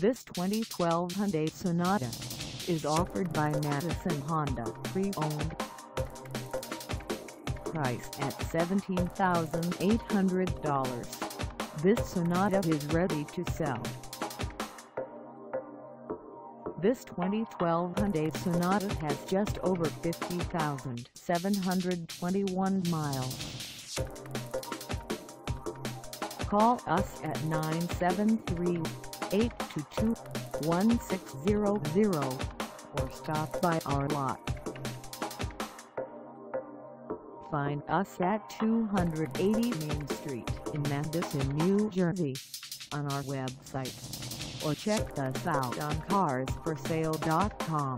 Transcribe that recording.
This 2012 Hyundai Sonata is offered by Madison Honda Pre-Owned. Priced at $17,800, this Sonata is ready to sell. This 2012 Hyundai Sonata has just over 50,721 miles. Call us at 973-822-1600 or stop by our lot. Find us at 280 Main Street in Madison, New Jersey, on our website, or check us out on carsforsale.com.